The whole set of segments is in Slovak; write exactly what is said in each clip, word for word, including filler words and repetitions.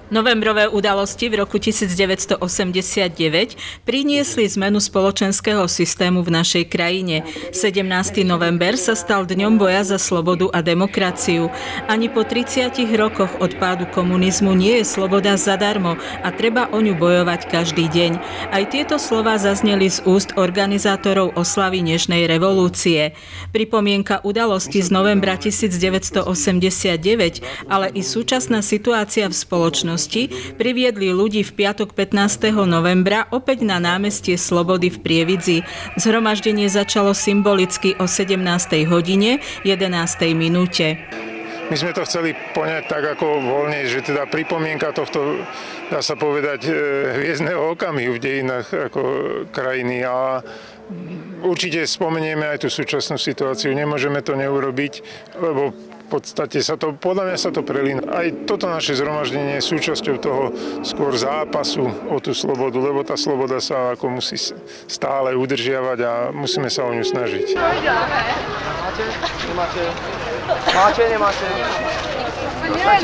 Novembrové udalosti v roku devätnásťstoosemdesiatdeväť priniesli zmenu spoločenského systému v našej krajine. sedemnásteho november sa stal dňom boja za slobodu a demokraciu. Ani po tridsiatich rokoch od pádu komunizmu nie je sloboda zadarmo a treba o ňu bojovať každý deň. Aj tieto slová zazneli z úst organizátorov oslavy Nežnej revolúcie. Pripomienka udalosti z novembra devätnásťstoosemdesiatdeväť, ale i súčasná situácia v spoločnosti priviedli ľudí v piatok pätnásteho novembra opäť na námestie Slobody v Prievidzi. Zhromaždenie začalo symbolicky o sedemnástej hodine jedenástej minúte. My sme to chceli poňať tak ako voľne, že teda pripomienka tohto, dá sa povedať, hviezdneho okamihu v dejinách ako krajiny a určite spomenieme aj tú súčasnú situáciu. Nemôžeme to neurobiť, lebo v podstate sa to, podľa mňa sa to prelína. Aj toto naše zhromaždenie je súčasťou toho skôr zápasu o tú slobodu, lebo tá sloboda sa ako musí stále udržiavať a musíme sa o ňu snažiť. Máte? Nemáte? Máte? Nemáte? Máte?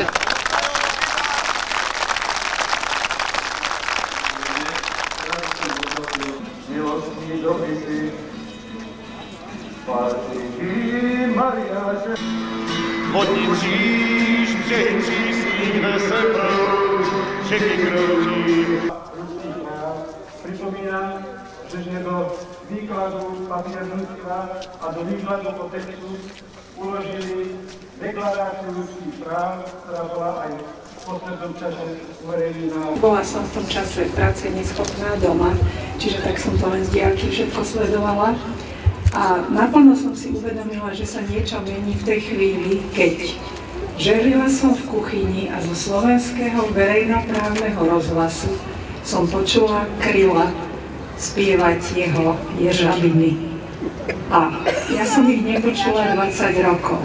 Milostný dobrý si, Svatý Mariáše, vodní kříž, břehy přísných nese prou, všechny kroutí. Pripomínam, že do výkladu patriarchovstva a do výkladu o textu uložili deklaráciu ľudských práv, ktorá bola aj v poslednom čase uverejnená. Bola som v tom čase práce neschopná doma, čiže tak som to len z diaľky všetko sledovala. A naplno som si uvedomila, že sa niečo mení v tej chvíli, keď žehlila som v kuchyni a zo slovenského verejnoprávneho rozhlasu som počula Kryla spievať jeho ježabiny. A ja som ich nepočula dvadsať rokov.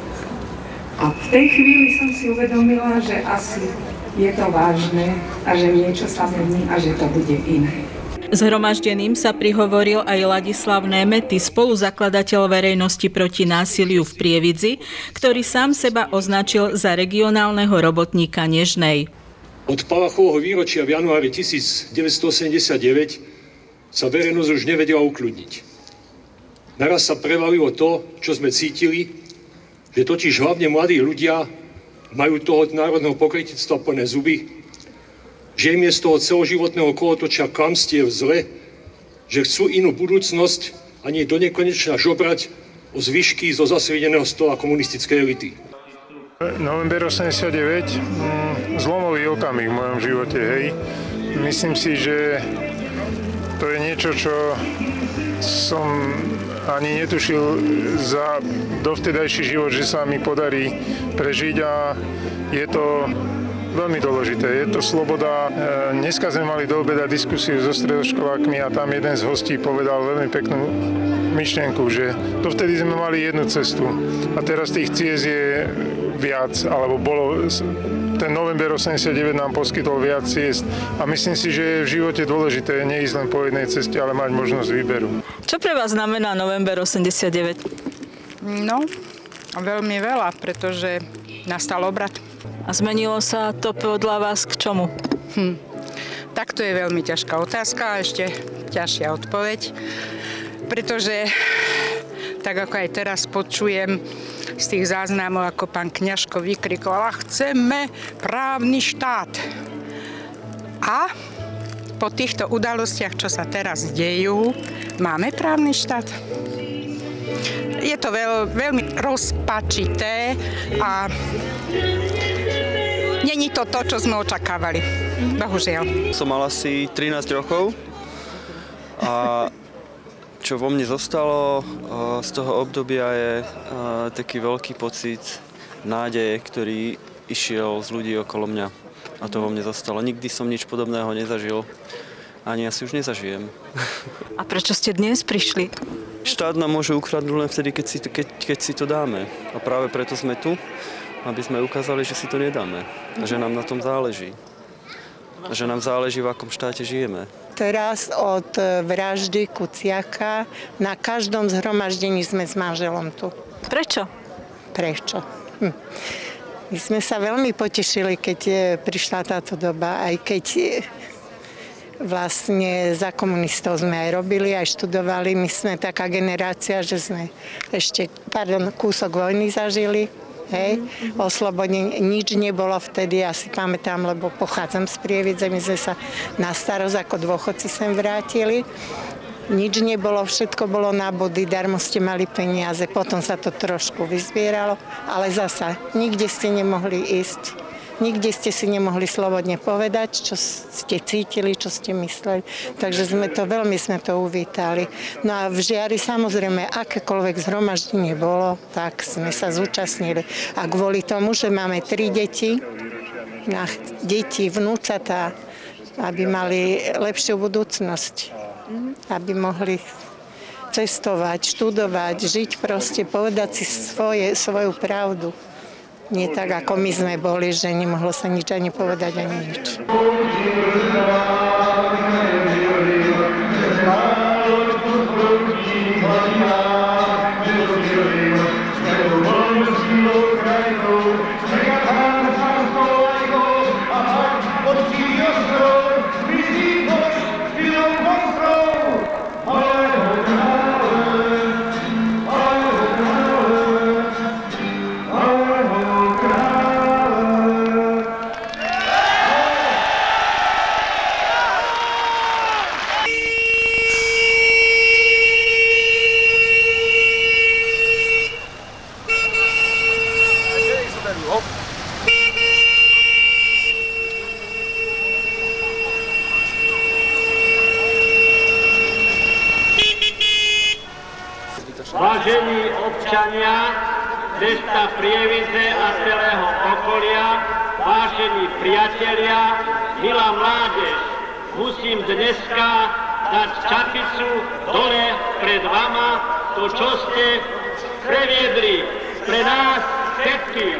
A v tej chvíli som si uvedomila, že asi je to vážne a že niečo sa mení a že to bude iné. Zhromaždeným sa prihovoril aj Ladislav Némety, spoluzakladateľ Verejnosti proti násiliu v Prievidzi, ktorý sám seba označil za regionálneho robotníka Nežnej. Od Palachovho výročia v januári devätnásťstoosemdesiatdeväť sa verejnosť už nevedela ukľudniť. Naraz sa prevalilo to, čo sme cítili, že totiž hlavne mladí ľudia majú toho národného pokrytectva plné zuby, že im je z toho celoživotného kolotočia klamstiev zle, že chcú inú budúcnosť a nie do nekonečna žobrať o zvyšky zo zasviedeného stola komunistickej elity. November osemdesiatdeväť, zlomový okamih v mojom živote, hej. Myslím si, že to je niečo, čo som ani netušil za dovtedajší život, že sa mi podarí prežiť a je to veľmi dôležité. Je to sloboda. Dneska sme mali do obeda diskusiu so stredoškolákmi a tam jeden z hostí povedal veľmi peknú myšlienku, že dovtedy sme mali jednu cestu a teraz tých ciest je viac, alebo bolo, ten november osemdesiatdeväť nám poskytol viac ciest a myslím si, že je v živote dôležité neísť len po jednej ceste, ale mať možnosť výberu. Čo pre vás znamená november osemdesiatdeväť? No, veľmi veľa, pretože nastal obrat. A zmenilo sa to podľa vás k čomu? Hm. Tak to je veľmi ťažká otázka a ešte ťažšia odpoveď, pretože tak ako aj teraz počujem z tých záznamov, ako pán Kňažko vykrikoval, chceme právny štát. A po týchto udalostiach, čo sa teraz dejú, máme právny štát? Je to veľ, veľmi rozpačité a není to to, čo sme očakávali. Bohužiaľ. Som mal asi trinásť rokov a čo vo mne zostalo z toho obdobia je taký veľký pocit nádeje, ktorý išiel z ľudí okolo mňa. A to vo mne zostalo. Nikdy som nič podobného nezažil. Ani asi už nezažijem. A prečo ste dnes prišli? Štát nám môže ukradnúť len vtedy, keď si, keď, keď si to dáme. A práve preto sme tu, aby sme ukázali, že si to nedáme. A že nám na tom záleží. A že nám záleží, v akom štáte žijeme. Teraz od vraždy Kuciaka na každom zhromaždení sme s manželom tu. Prečo? Prečo? Hm. My sme sa veľmi potešili, keď prišla táto doba, aj keď vlastne za komunistov sme aj robili, aj študovali. My sme taká generácia, že sme ešte, pardon, kúsok vojny zažili. Hej, oslobodenie, nič nebolo vtedy, ja si pamätám, lebo pochádzam z Prievidze, my sme sa na starosť ako dôchodci sem vrátili. Nič nebolo, všetko bolo na body, darmo ste mali peniaze, potom sa to trošku vyzbieralo, ale zasa nikde ste nemohli ísť, nikde ste si nemohli slobodne povedať, čo ste cítili, čo ste mysleli, takže sme to, veľmi sme to uvítali. No a v Žiari samozrejme, akékoľvek zhromaždenie bolo, tak sme sa zúčastnili. A kvôli tomu, že máme tri deti, deti, vnúčatá, aby mali lepšiu budúcnosť, aby mohli cestovať, študovať, žiť proste, povedať si svoje, svoju pravdu. Nie tak, ako my sme boli, že nemohlo sa nič ani povedať, ani nič. Vážení občania mesta Prievidze a celého okolia, vážení priatelia, milá mládež, musím dneska dať čapicu dole pred vama, to, čo ste previedli pre nás všetkých.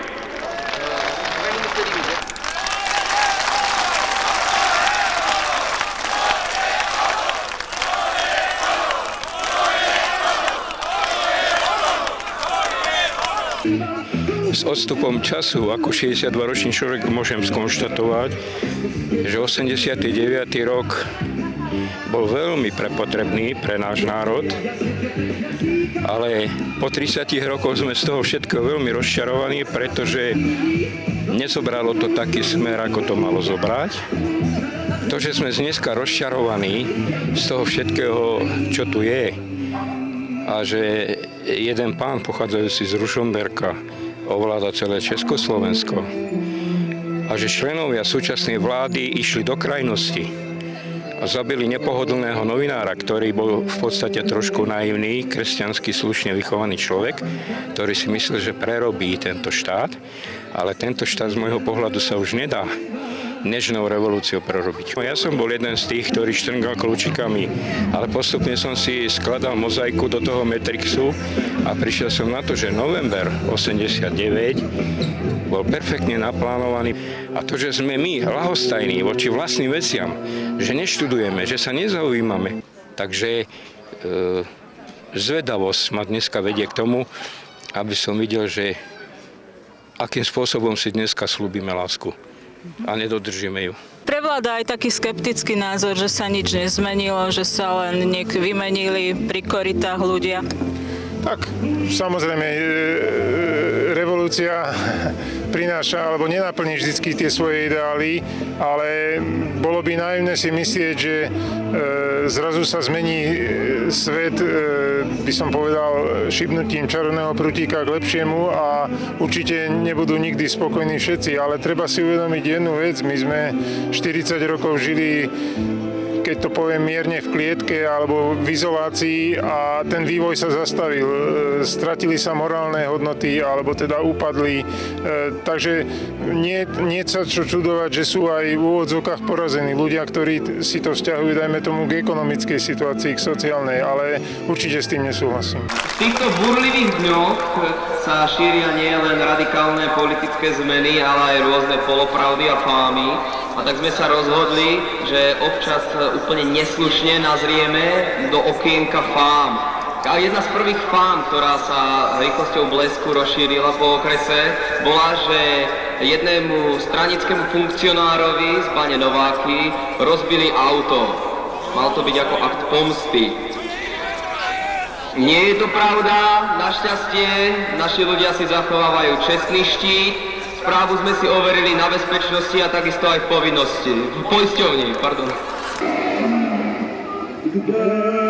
S odstupom času, ako šesťdesiatdvaročný človek, môžem skonštatovať, že osemdesiaty deviaty rok bol veľmi prepotrebný pre náš národ, ale po tridsiatich rokoch sme z toho všetkého veľmi rozčarovaní, pretože nezobralo to taký smer, ako to malo zobrať. To, že sme dneska rozčarovaní z toho všetkého, čo tu je, a že jeden pán pochádzajúci z Ružomberka ovláda celé Československo a že členovia súčasnej vlády išli do krajnosti a zabili nepohodlného novinára, ktorý bol v podstate trošku naivný, kresťansky slušne vychovaný človek, ktorý si myslel, že prerobí tento štát, ale tento štát z môjho pohľadu sa už nedá nežnou revolúciou prerobiť. Ja som bol jeden z tých, ktorý štrngal kľúčikami, ale postupne som si skladal mozaiku do toho Matrixu a prišiel som na to, že november osemdesiatdeväť bol perfektne naplánovaný a to, že sme my ľahostajní voči vlastným veciam, že neštudujeme, že sa nezaujímame, takže e, zvedavosť ma dneska vedie k tomu, aby som videl, že akým spôsobom si dneska slúbime lásku a nedodržíme ju. Prevláda aj taký skeptický názor, že sa nič nezmenilo, že sa len niek vymenili pri korytách ľudia. Tak, samozrejme, revolúcia prináša alebo nenaplní vždy tie svoje ideály, ale bolo by naivné si myslieť, že zrazu sa zmení svet, by som povedal, šibnutím čarovného prútika k lepšiemu a určite nebudú nikdy spokojní všetci, ale treba si uvedomiť jednu vec, my sme štyridsať rokov žili, keď to poviem mierne, v klietke alebo v izolácii a ten vývoj sa zastavil. Stratili sa morálne hodnoty alebo teda upadli. Takže nie, nie sa čo čudovať, že sú aj v úvodzovkách porazení ľudia, ktorí si to vzťahujú, dajme tomu, k ekonomickej situácii, k sociálnej, ale určite s tým nesúhlasím. V týchto burlivých dňoch sa šíria nie len radikálne politické zmeny, ale aj rôzne polopravdy a fámy. A tak sme sa rozhodli, že občas úplne neslušne nazrieme do okienka fám. A jedna z prvých fám, ktorá sa s rýchlosťou blesku rozšírila po okrese, bola, že jednému stranickému funkcionárovi z Bane Nováky rozbili auto. Mal to byť ako akt pomsty. Nie je to pravda, našťastie naši ľudia si zachovávajú čestný štít. Správu sme si overili na bezpečnosti a takisto aj v povinnosti. V poisťovni, pardon.